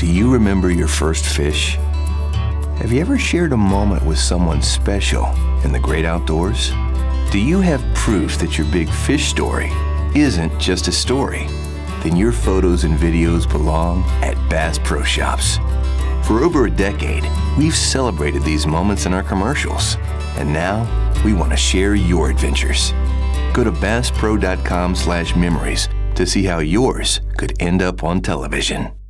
Do you remember your first fish? Have you ever shared a moment with someone special in the great outdoors? Do you have proof that your big fish story isn't just a story? Then your photos and videos belong at Bass Pro Shops. For over a decade, we've celebrated these moments in our commercials. And now, we want to share your adventures. Go to BassPro.com/memories to see how yours could end up on television.